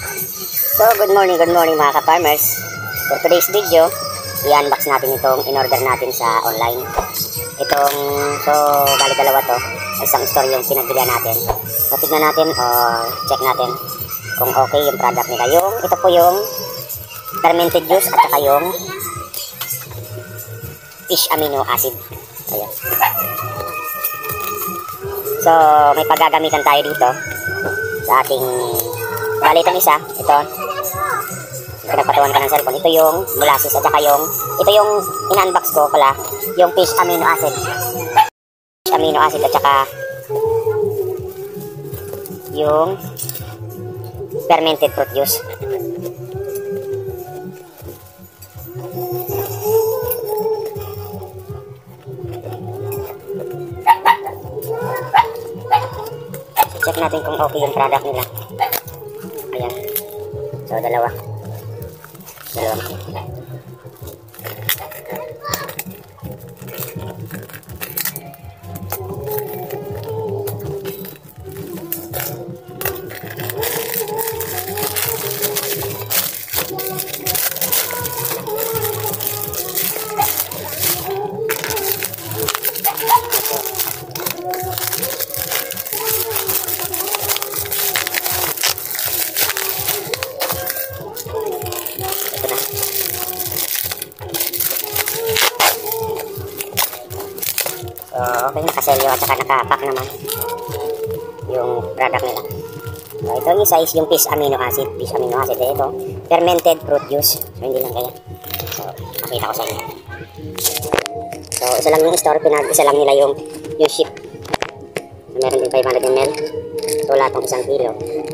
So, good morning mga ka-farmers. For today's video, i-unbox natin itong in-order natin sa online. Bali dalawa to. Isang store yung pinagbilihan natin. So, tignan natin o check natin kung okay yung product nila. Ito po yung fermented juice at saka yung fish amino acid. Ayan. So, may paggagamitan tayo dito sa ating bali itong isa, ito pinagpatuan ka ng cellphone, ito yung molasses at saka ito yung in-unbox ko pala, yung fish amino acid at saka yung fermented fruit juice. Check natin kung okay yung product nila. Ayan. So, dalawa. Okay, nakaselyo at saka nakapack naman yung product nila. So, ito yung isa is yung fish amino acid. Ito, fermented fruit juice. So, hindi lang kaya. So, makita ko sa inyo. So, isa lang yung store, isa lang nila yung ship. So, meron din 500 ml. So, wala itong 1 kilo.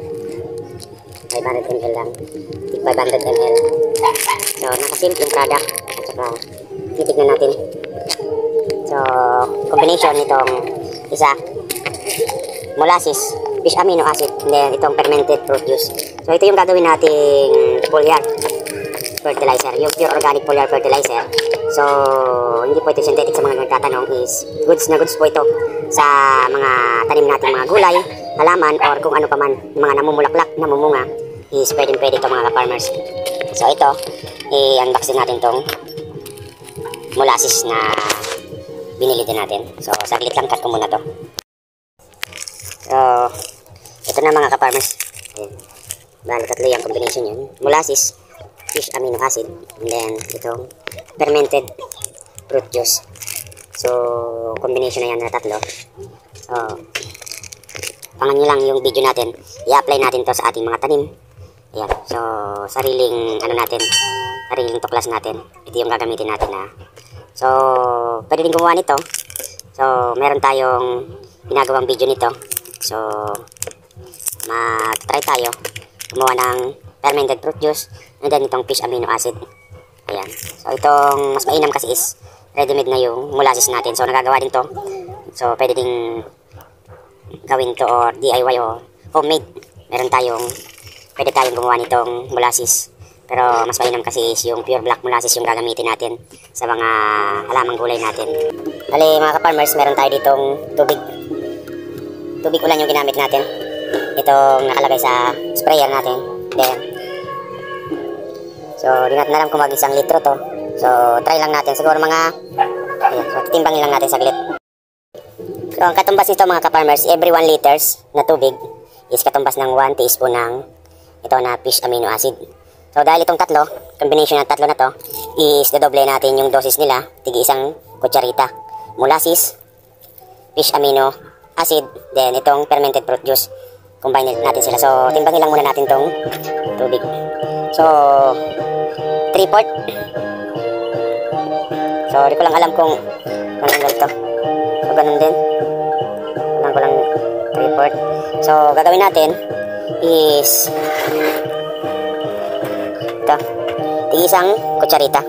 500 ml lang. 500 ml. So, nakasimple yung product. At saka, titignan natin. So, combination nitong isa, molasses, fish amino acid, and then itong fermented fruit juice. So, ito yung gagawin nating foliar fertilizer, yung pure organic foliar fertilizer. So, hindi po ito synthetic sa mga nagtatanong, is goods na goods po ito sa mga tanim natin, mga gulay, halaman, or kung ano pa man, mga namumulaklak, namumunga, is pwede ito mga ka-farmers. So, ito, i-unbox din natin itong molasses na binili din natin. So, saglit lang, cut ko muna to. So, ito na mga ka-farmers. Bali, tatlo yung combination yun. Molasses, fish amino acid, and then itong fermented fruit juice. So, combination na yan na tatlo. So, pangan nyo lang yung video natin. I-apply natin to sa ating mga tanim. Ayan. So, sariling tuklas natin. Ito yung gagamitin natin na. So, pwede din gumawa nito. So, meron tayong ginagawang video nito. So, mag-try tayo gumawa ng fermented fruit juice and then itong fish amino acid. Ayan. So, itong mas mainam kasi is ready-made na yung molasses natin. So, nagagawa din to. So, pwede din gawin to or DIY o homemade. Pwede tayong gumawa nitong molasses. Pero mas mainam kasi is yung pure black molasses yung gagamitin natin sa mga halamang gulay natin. Bali mga ka-farmers, meron tayo ditong tubig. Tubig ulan yung ginamit natin. Itong nakalagay sa sprayer natin. Then, so di natin alam kung mag 1 litro to. So try lang natin. Siguro mga, so titimbangin lang natin saglit. So ang katumbas nito mga ka-farmers, every 1 liters na tubig is katumbas ng 1 teaspoon ng ito na fish amino acid. So, dahil itong tatlo, combination ng tatlo na to, is dodoble natin yung dosis nila, tigi 1 kutsarita. Molasses, fish amino acid, then itong fermented fruit juice. Combine natin sila. So, timbangin lang muna natin tong tubig. So, 3/4. So, di ko lang alam kung anong to. So, ganun din. Alam ko lang 3/4. So, gagawin natin is ito, tigi 1 kutsarita.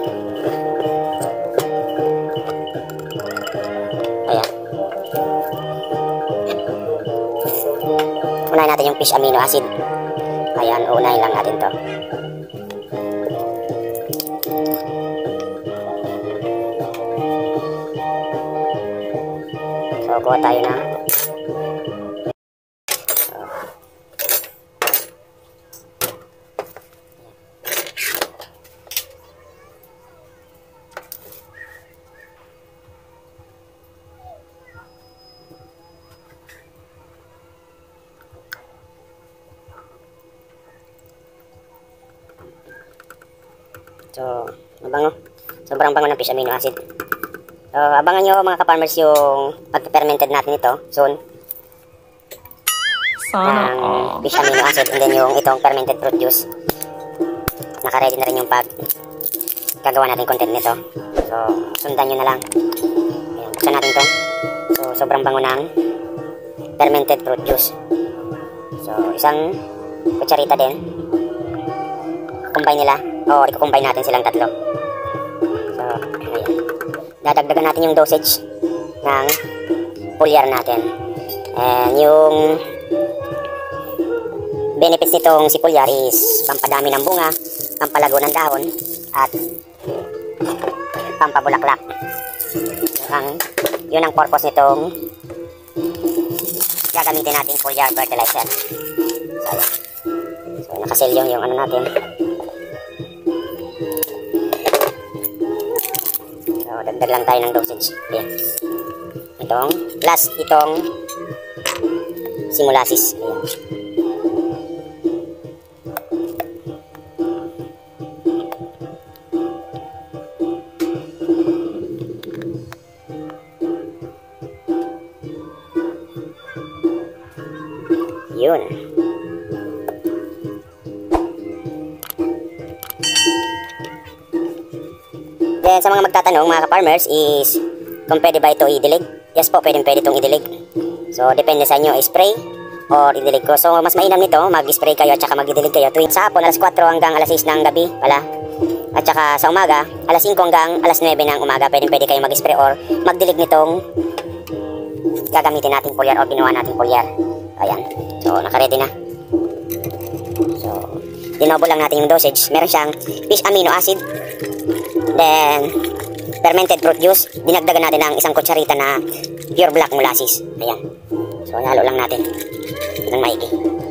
Ayan. Unahin natin yung fish amino acid. Ayan, unahin lang natin to. So, kuha tayo na So, mabango. Sobrang bango ng fish amino acid. So, abangan nyo mga ka-farmers yung pag-fermented natin ito soon. Ng fish amino acid and then yung itong fermented fruit juice. Naka-ready na rin yung gagawa natin content nito. So, sundan nyo na lang. Ayan, buksan natin to. So, sobrang bango ng fermented fruit juice. So, isang kutsarita din. Combine nila. O, i-combine natin silang tatlo. So, ayan. Dadagdagan natin yung dosage ng foliar natin. And yung benefits nitong si foliar is pampadami ng bunga, pampalago ng dahon, at pampabulaklak. Yun ang purpose nitong gagamitin natin foliar fertilizer. So, ayan. So, nakasil yung ano natin. So, dagdag lang tayo ng dosage. Ayan. Itong simulasis. Ayan. Yun. Then, sa mga magtatanong, mga ka-farmers, is kung pwede ba ito idilig? Yes po, pwede itong idilig. So, depende sa inyo, spray or idilig ko. So, mas mainam nito, mag-spray kayo at saka mag-idilig kayo tuwing sa hapon, alas 4 hanggang alas 6 ng gabi pala. At saka sa umaga, alas 5 hanggang alas 9 ng umaga, pwede kayo mag-spray or magdilig nitong gagamitin natin foliar o ginawa natin foliar. Ayan. So, naka-ready na. So, dinobo lang natin yung dosage. Meron siyang fish amino acid. Then, fermented fruit juice. Dinagdagan natin ng isang kutsarita na pure black molasses. Ayan. So, halo lang natin ng maigi.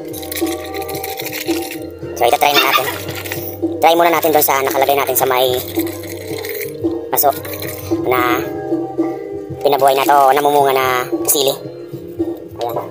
So, itatry na natin. Try muna natin doon sa nakalagay natin sa may paso na pinabuhay na to, namumunga na sili. Ayan.